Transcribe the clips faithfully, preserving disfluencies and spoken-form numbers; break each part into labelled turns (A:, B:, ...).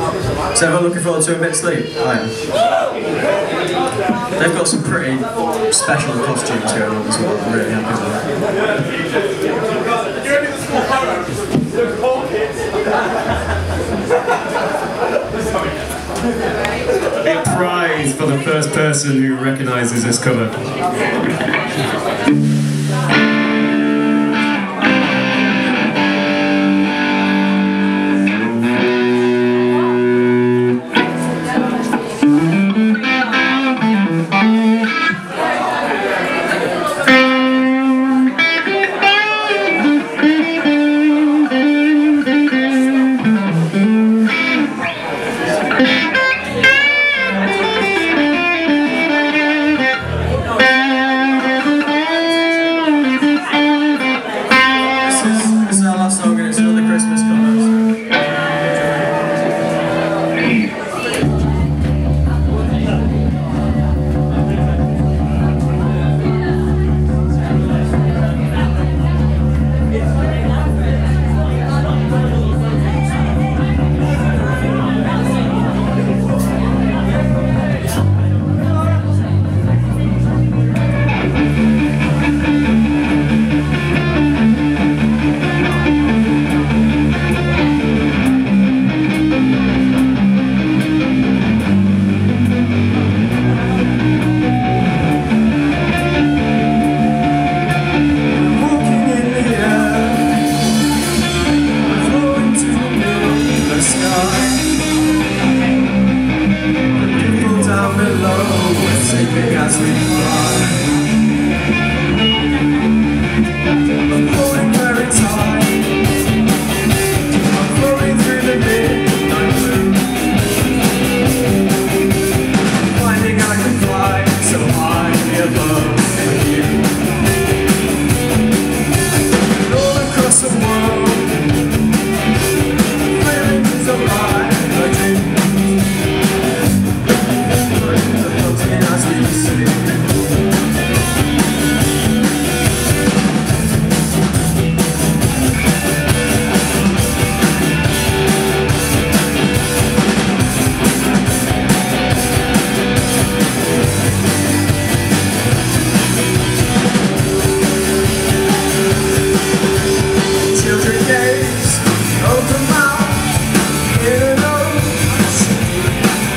A: So everyone looking forward to a bit of sleep? I am. They've got some pretty special costumes going on as well. I'm really happy with
B: that. A prize for the first person who recognises this cover.
C: As we fly, I'm holding very tight. I'm floating through the midnight blue, finding I can fly so high above you. And all across the world, feelings of life, a dream. As we sleep. Children gaze, open mouth, in an ocean deep.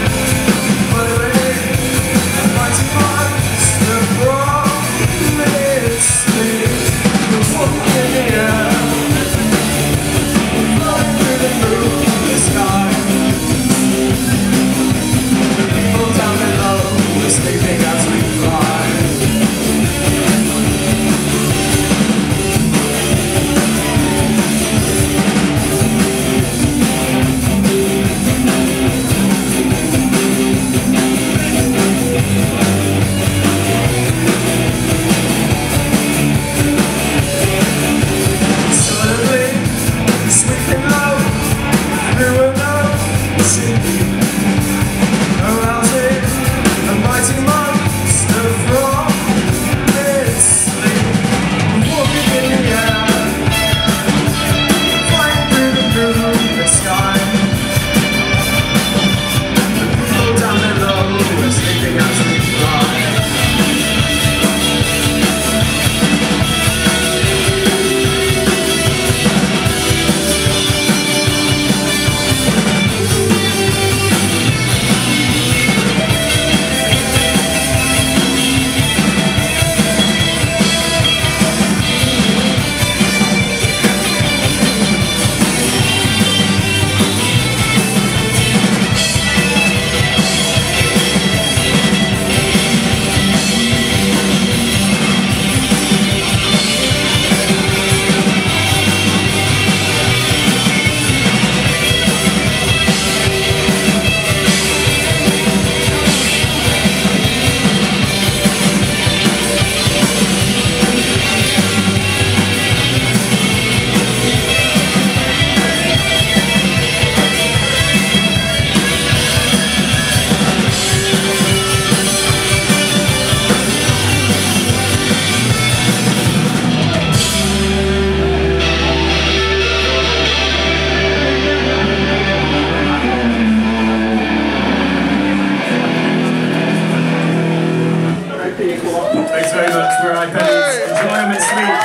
C: Mighty monster from its sleep, walking in the air, flying through the moon, the sky. The people down below are sleeping as we fly.
B: very much for Eyepennies. Enjoy them at sleep.